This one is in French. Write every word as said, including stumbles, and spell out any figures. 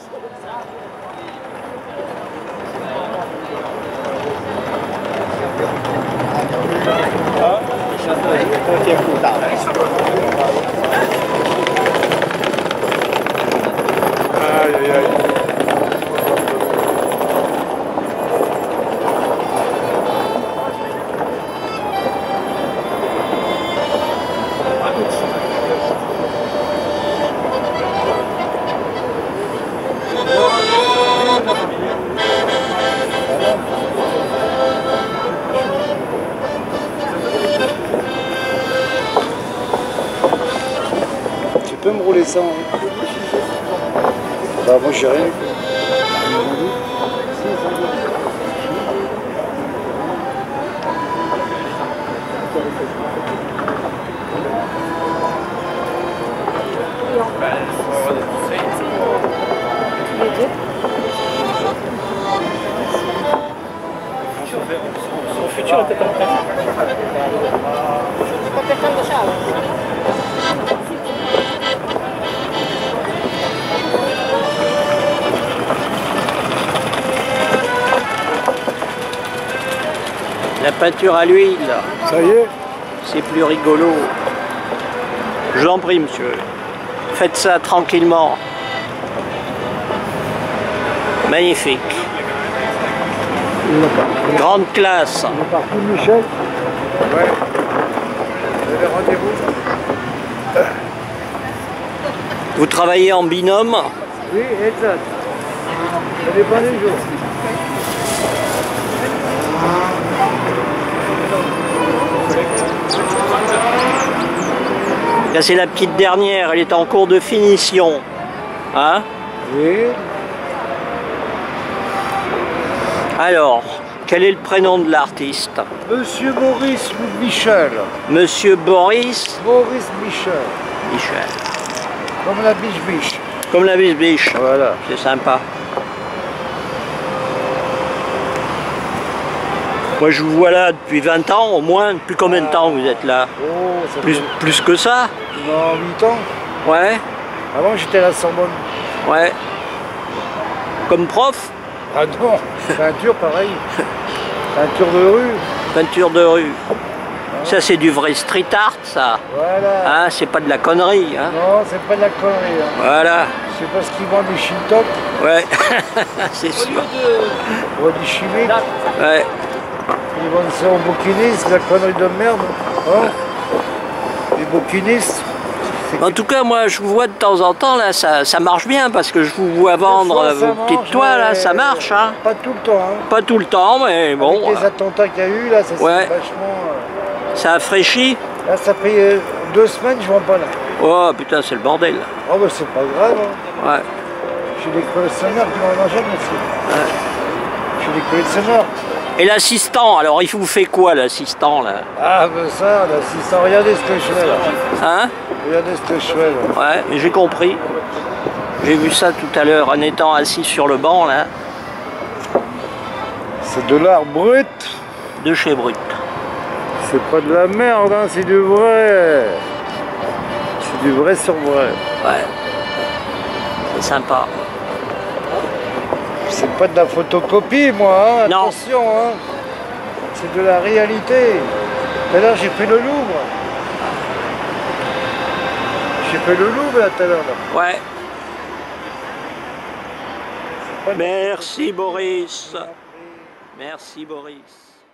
Aïe aïe aïe. Tu peux me rouler ça, hein? Bah moi j'ai rien. Son futur était comme ça. Sto cercando ciao. La peinture à l'huile, Ça y est? c'est plus rigolo. Je vous en prie, monsieur. Faites ça tranquillement. Magnifique. Grande classe. On est parti, Michel? Ouais. Vous avez rendez-vous? Vous travaillez en binôme? Oui, exact. Ça dépend des jours. Là, c'est la petite dernière, elle est en cours de finition. Hein? Oui. Alors, quel est le prénom de l'artiste? Monsieur Maurice Michel. Monsieur Boris Maurice Michel. Michel. Comme la biche-biche. Comme la biche-biche. Voilà. C'est sympa. Moi, je vous vois là depuis vingt ans, au moins. Depuis combien de temps vous êtes là? Oh, ça Plus, fait... plus que ça? Non, huit ans. Ouais, Avant, j'étais à la Sorbonne. ouais. Comme prof? Ah non, peinture pareil. Peinture de rue. Peinture de rue. Ça, c'est du vrai street art, ça. Voilà. Hein, c'est pas de la connerie. Hein. Non, c'est pas de la connerie. Hein. Voilà. C'est parce qu'ils vendent des chine-top, Ouais, c'est sûr. produits chimiques. Ouais. Ils vendent ça aux bouquinistes, la connerie de merde. Hein. Les bouquinistes. En tout cas, moi, je vous vois de temps en temps, là, ça, ça marche bien, parce que je vous vois vendre Des fois, vos ça petites marche, toiles, là, mais ça marche, hein. Pas tout le temps. Hein. Pas tout le temps, mais bon. Avec les attentats qu'il y a eu, là, ça s'est Ouais. vachement... euh, Ça a fraîchi. Là, ça fait euh, deux semaines, je ne vends pas là. Oh, putain, c'est le bordel. Oh, bah, c'est pas grave. Hein. Ouais. J'ai des collectionneurs qui m'en achètent aussi. Ouais. J'ai des collectionneurs. Et l'assistant, alors, il vous fait quoi, l'assistant, là? Ah, ben ça, l'assistant, regardez ce que je fais là. Hein? Regardez ce que je fais là. Ouais, mais j'ai compris. J'ai vu ça tout à l'heure en étant assis sur le banc, là, C'est de l'art brut. de chez Brut. C'est pas de la merde, hein, c'est du vrai. C'est du vrai sur vrai. Ouais. C'est sympa. C'est pas de la photocopie, moi, hein, Non. attention. Hein. C'est de la réalité. Tout à l'heure, j'ai fait le Louvre. J'ai fait le Louvre, là, tout à l'heure. là. Ouais. Pas de- Merci, Boris. Merci, Boris.